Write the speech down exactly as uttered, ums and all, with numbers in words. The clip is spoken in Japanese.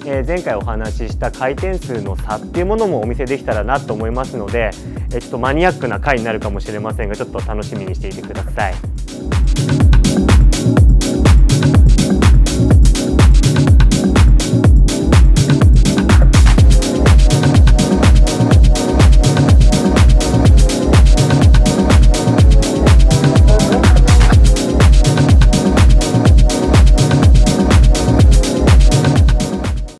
えー、前回お話しした回転数の差っていうものもお見せできたらなと思いますので、えー、ちょっとマニアックな回になるかもしれませんが、ちょっと楽しみにしていてください。